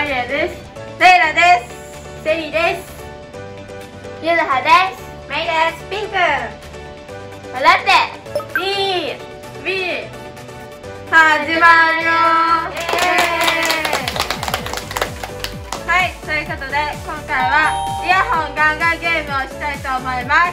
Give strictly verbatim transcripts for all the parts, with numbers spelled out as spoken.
マリアです。レイラです。セリです。ゆずはです。メイです。ピンク。笑って。B B 始まるよ。はい、ということで今回はイヤホンガンガンゲームをしたいと思います。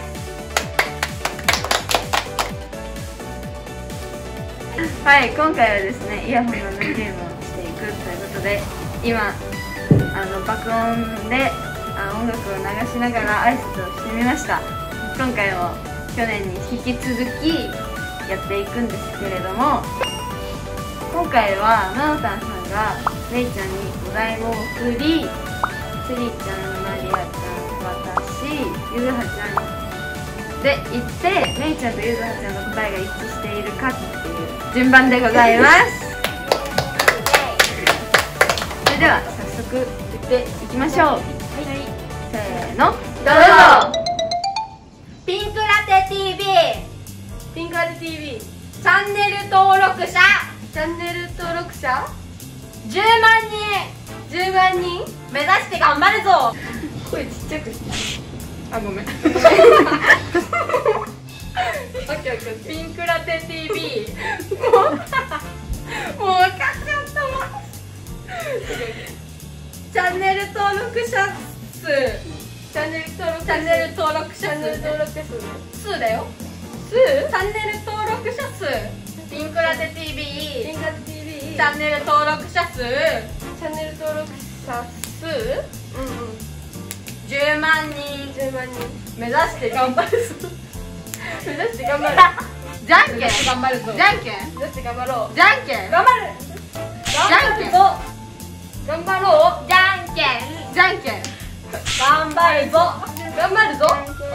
はい、今回はですね、イヤホンガンガンゲームをしていくということで、今あの爆音であ音楽を流しながら挨拶をしてみました。今回も去年に引き続きやっていくんですけれども、今回はなのたんさんがレイちゃんにお題を振り、セリちゃん、マリアちゃん、私、ゆずはちゃんで言って、メイちゃんとゆずはちゃんの答えが一致しているかっていう順番でございます。それでは早速言っていきましょう。はい、せーの、どうぞ。ピンクラテ ティーブイ、 ピンクラテ ティーブイ チャンネル登録者、チャンネル登録者じゅうまんにん、じゅうまんにん目指して頑張るぞ。声ちっちゃくして、あ、ごめん。オッケーオッケー。ピンクラテ ティーブイ もうもう分かっちゃったわ。チャンネル登録者数、チャンネル登録チャンネル登録者数、チャンネル登録者数数だよ。数？チャンネル登録者数。ピンクラテ ティーブイ、ピンクラテ ティーブイ、チャンネル登録者数、チャンネル登録者数、うんうん、じゅうまんにん、じゅうまんにん目指して頑張るぞ。目指して頑張る。じゃんけん頑張るぞ。じゃんけん目指して頑張ろう。じゃんけん頑張る。じゃんけん頑張ろう。じゃんけんじゃんけん頑張るぞ。頑張るぞ。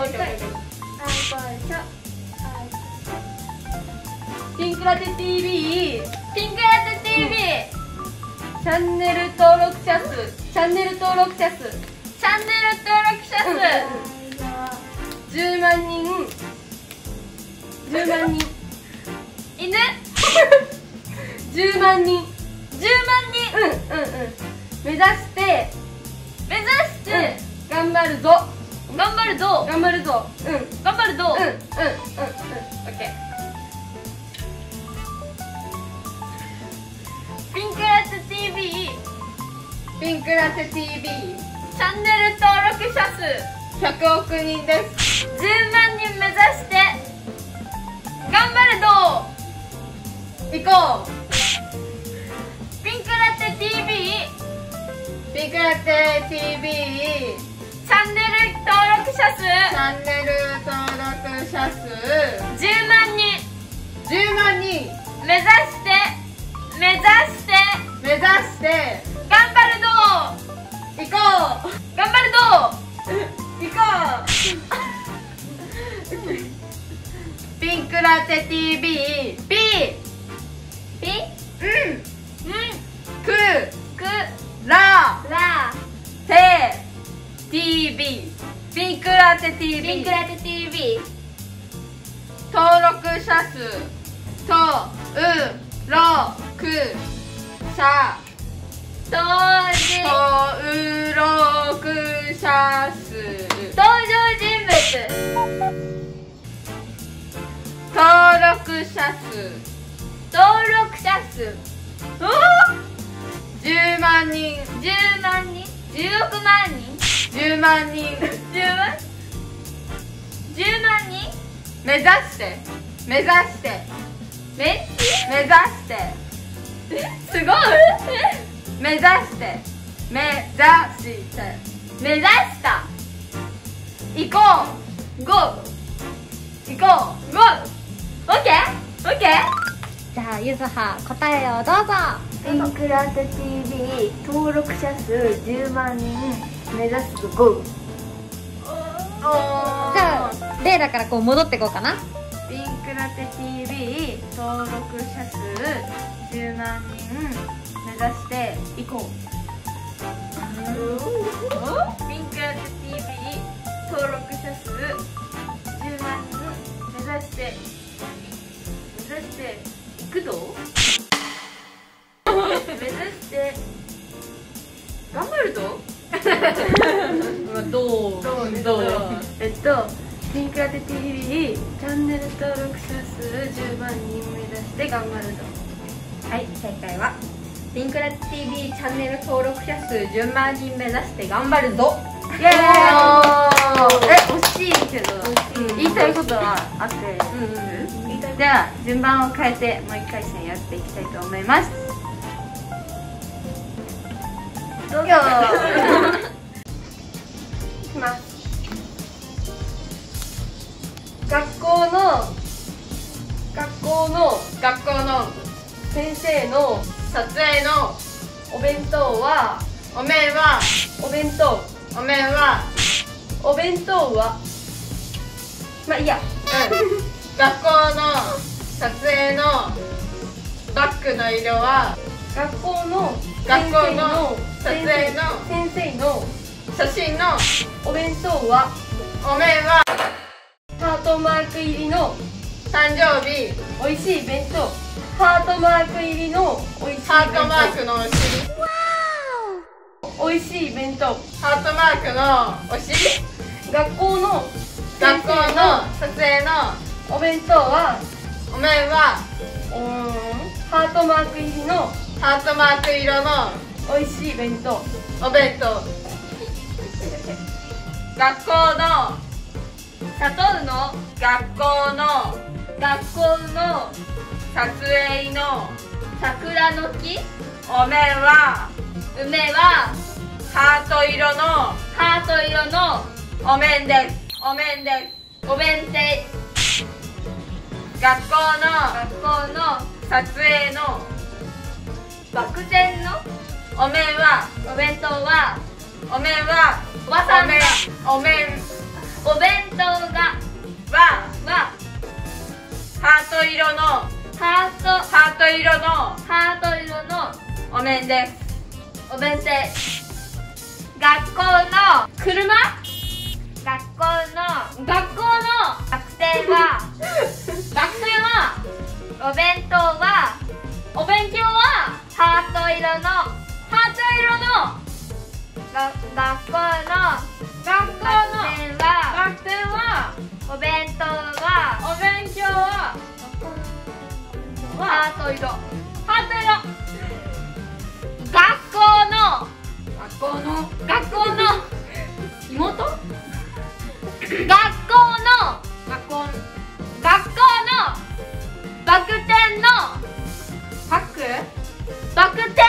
ピンクラテ ティーブイ、ピンクラテ ティーブイ チャンネル登録者数、チャンネル登録者数、チャンネル登録者数じゅうまんにん、じゅうまんにん犬じゅうまんにん、じゅうまんにん、うんうんうん目指して目指して頑張るぞ、頑張るぞ、頑張るぞ、うん頑張るぞ、うんうんうんうんオッケー。ピンクラテ ティーブイ、ピンクラテ ティーブイ チャンネル登録者数ひゃくおくにんです。じゅうまんにん目指して頑張るぞ、行こう。ピンクラテ ティーブイ、ピンクラテ ティーブイ チャンネル登録者数、チャンネル登録者数じゅうまんにん、じゅうまんにん目指して目指して目指して頑張るぞ、行こう、頑張るぞ、行こう。ピンクラテ ティーブイ、ピピうんうんくくララテ ティーブイ、ピンクラテ ティーブイ、ピンクラテ ティーブイ 登録者数とうろく者登録者数、登場人物登録者数、登録者数じゅうまんにん、じゅうまんにん、じゅうおくまんにん、じゅうまんにん、じゅうまん、じゅうまんにん目指して目指してめ目指してすごい目指して目指して目指した行こうゴー行こうゴーオッケーオッケー。 じゃあゆずは答えをどうぞ。 ピンクラテ ティーブイ 登録者数じゅうまんにん目指すゴー。 じゃあレイラからこう戻っていこうかな。 ピンクラテ ティーブイ 登録者数じゅうまんにん目指して行こう。ピンクラテ ティーブイ 登録者数じゅうまんにん目指して目指して行くぞ。目指して頑張るとどうどうどうえっとピンクラテ ティービー チャンネル登録者数じゅうまんにん目指して頑張るぞ。 はい、正解はピンクラテ ティービー チャンネル登録者数じゅうまんにん目指して頑張るぞ。 イエーイ。え、惜しいけど言いたいことはあって、じゃあ順番を変えてもう一回戦やっていきたいと思います。どうぞ。いきます。学校の学校の学校の先生の撮影のお弁当はお面はお弁当お面はお弁当はまあいいや。 学校の撮影のバッグの色は学校の学校の撮先影の生先生の写真のお弁当はお面はハートマーク入りの誕生日おいしい弁当。ハートマーク入りのおいしい弁当。 ハートマークのお尻おいしい弁当。 ハートマークのお尻学校の学校の撮影のお弁当はお面はうーんハートマーク入りのハートマーク色のおいしい弁当。 お弁当学校のサトウの学校の学校の撮影の桜の木お面は梅はハート色のハート色のお面ですお面ですお弁当。 学校の学校の撮影のバク転のお面はお弁当はお面はおばさんがお面お弁当がははハート色のハートハート色のハート色のお面ですお弁当。学校の車学校の学校のバク転はバク転はお弁当はお勉強はハート色のハート色のが学校の学校のバク転はお弁当はお勉強はハート色ハート色。学校の学校の学校の妹学校の学校学校のバク転のパックバク転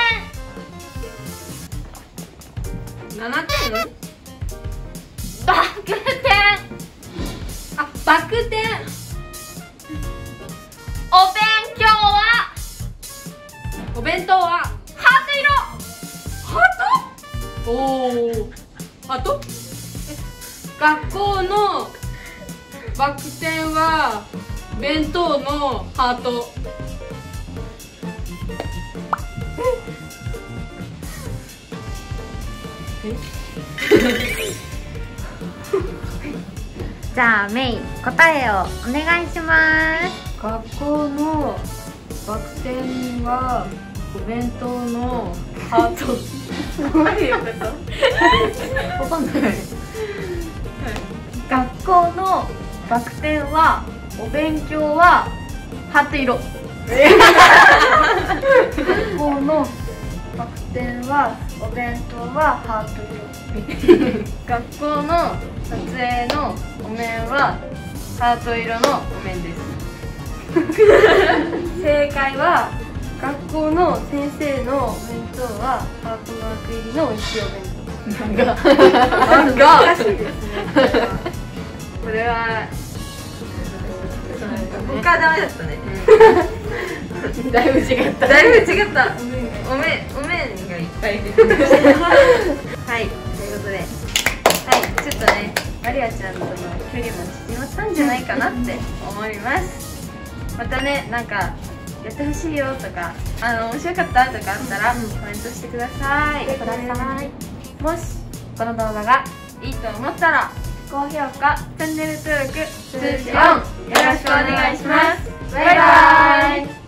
ななてんバク転あバク転お勉強はお弁当はハート色ハートおおハート学校のバク転は弁当のハートじゃあメイ答えをお願いします。 学校のバク転はお弁当のハートどういうことわかんない学校のバク転はお勉強はハート色。学校のバク転はお弁当はハート色。学校の撮影のお面はハート色のお面です。正解は学校の先生のお弁当はハートマーク入りのおいしいお弁当。 なんか難しいですね。これは他はダメだったねだいぶ違った。 だいぶ違ったお面お面がいっぱい出てるはい、ということで、はい、ちょっとね、マリアちゃんとの距離も縮まったんじゃないかなって思います。またね、なんかやってほしいよとか、あの面白かったとかあったら、コメントしてください。 ください。 もしこの動画がいいと思ったら高評価、チャンネル登録、通知オンよろしくお願いします。バイバーイ。